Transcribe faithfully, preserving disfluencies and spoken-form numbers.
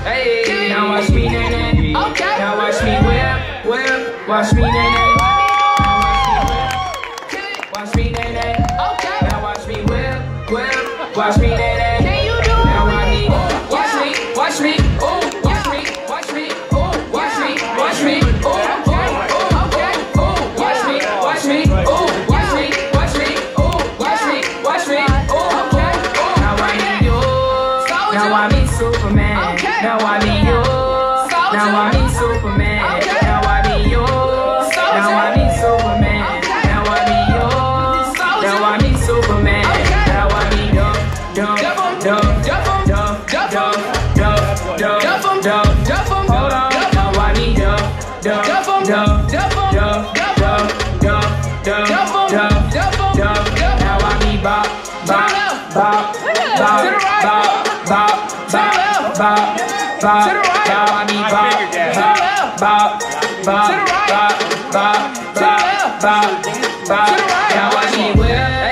Hey, now watch me, nay, nay. Okay. Now watch me whip, whip. Watch me, nay, nay. Watch me, nay, nay. Okay. Now watch me whip, whip. Watch me, nay, nay. Can you do it? Now watch me, watch me, watch me, oh, watch me, watch me, oh, watch me, watch me, oh, oh, oh, okay, oh, watch me, watch me, oh, watch me, watch me, oh, watch me, watch me, oh, okay, oh. Now I need you. Now I need Superman. Okay. Now I need you. Now I need Superman. Okay. Now I need you. Now I need Superman. Okay. Now I need you. Now I need Superman. Okay. Now I need you. Dump, dump, dump, dump, dump, dump, dump, dump, dump, dump. Hold on. Now I need you. Dump, dump, dump, dump, dump, dump, dump, dump, dump, dump. Now I need bop, bop, bop, bop, bop, bop, bop, bop, bop. Now I need bop, bop, bop, bop, bop, bop, bop, bop, bop. Now I need whip.